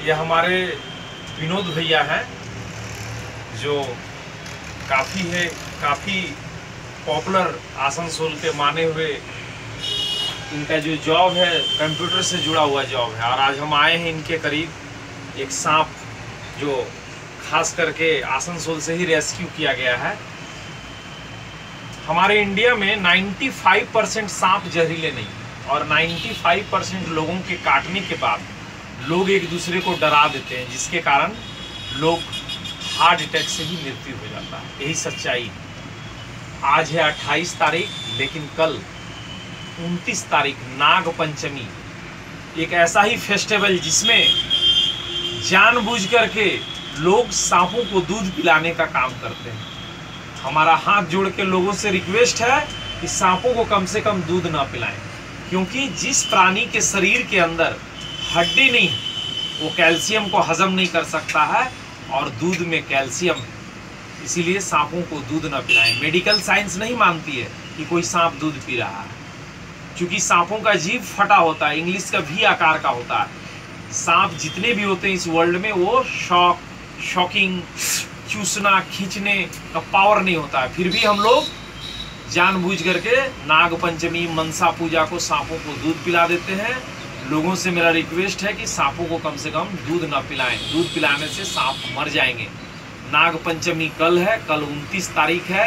ये हमारे विनोद भैया हैं जो काफ़ी पॉपुलर आसनसोल के माने हुए। इनका जो जॉब है कंप्यूटर से जुड़ा हुआ जॉब है, और आज हम आए हैं इनके करीब एक सांप जो खास करके आसनसोल से ही रेस्क्यू किया गया है। हमारे इंडिया में 95% सांप जहरीले नहीं, और 95% लोगों के काटने के बाद लोग एक दूसरे को डरा देते हैं, जिसके कारण लोग हार्ट अटैक से ही मृत्यु हो जाता है। यही सच्चाई। आज है 28 तारीख, लेकिन कल 29 तारीख नाग पंचमी, एक ऐसा ही फेस्टिवल जिसमें जानबूझ करके लोग सांपों को दूध पिलाने का काम करते हैं। हमारा हाथ जोड़ के लोगों से रिक्वेस्ट है कि सांपों को कम से कम दूध ना पिलाएं, क्योंकि जिस प्राणी के शरीर के अंदर हड्डी नहीं, वो कैल्शियम को हजम नहीं कर सकता है, और दूध में कैल्शियम है। इसीलिए सांपों को दूध ना पिलाएं। मेडिकल साइंस नहीं मानती है कि कोई सांप दूध पी रहा है, क्योंकि सांपों का जीभ फटा होता है, इंग्लिश का भी आकार का होता है। सांप जितने भी होते हैं इस वर्ल्ड में, वो शॉकिंग, चूसना, खींचने का पावर नहीं होता है। फिर भी हम लोग जानबूझ करके नाग पंचमी, मनसा पूजा को सांपों को दूध पिला देते हैं। लोगों से मेरा रिक्वेस्ट है कि सांपों को कम से कम दूध ना पिलाएं। दूध पिलाने से सांप मर जाएंगे। नाग पंचमी कल है, कल 29 तारीख है।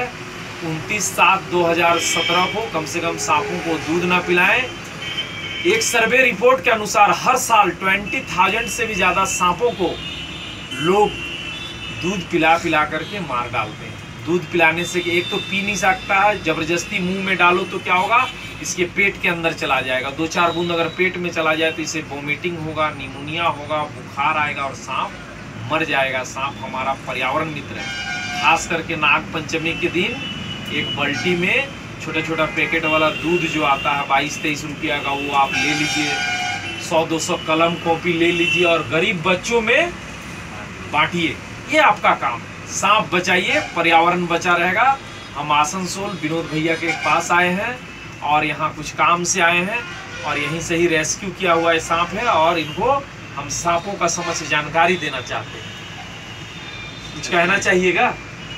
29/7/2017 को कम से कम सांपों को दूध ना पिलाएं। एक सर्वे रिपोर्ट के अनुसार हर साल 20,000 से भी ज़्यादा सांपों को लोग दूध पिला करके मार डालते हैं। दूध पिलाने से एक तो पी नहीं सकता है, जबरदस्ती मुंह में डालो तो क्या होगा, इसके पेट के अंदर चला जाएगा। 2-4 बूंद अगर पेट में चला जाए तो इसे वोमिटिंग होगा, निमोनिया होगा, बुखार आएगा और सांप मर जाएगा। सांप हमारा पर्यावरण मित्र है। खास करके नाग पंचमी के दिन एक बाल्टी में छोटा पैकेट वाला दूध जो आता है 22-23 रुपया का, वो आप ले लीजिए। 100-200 कलम कॉपी ले लीजिए और गरीब बच्चों में बांटिए। ये आपका काम है। सांप बचाइए, पर्यावरण बचा रहेगा। हम आसनसोल विनोद भैया के पास आए हैं और यहाँ कुछ काम से आए हैं, और यहीं से ही रेस्क्यू किया हुआ ये सांप है, और इनको हम सांपों का समझ जानकारी देना चाहते हैं। कुछ कहना चाहिएगा?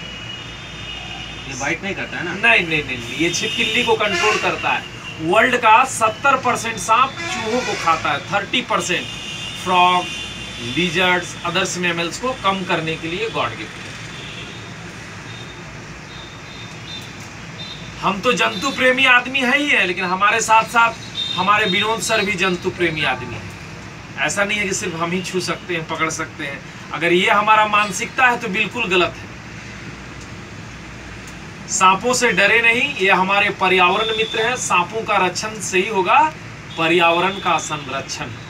ये बाइट नहीं करता है ना? नहीं, ये छिपकली को कंट्रोल करता है। वर्ल्ड का 70% सांप चूहों को खाता है, 30% फ्रॉग, लिजर्ड्स, अदर्स मैमल्स को कम करने के लिए गॉड गिफ्ट है। हम तो जंतु प्रेमी आदमी है ही है, लेकिन हमारे साथ साथ हमारे विनोद सर भी जंतु प्रेमी आदमी है। ऐसा नहीं है कि सिर्फ हम ही छू सकते हैं, पकड़ सकते हैं। अगर ये हमारा मानसिकता है तो बिल्कुल गलत है। सांपों से डरे नहीं, ये हमारे पर्यावरण मित्र हैं। सांपों का रक्षण से ही होगा पर्यावरण का संरक्षण।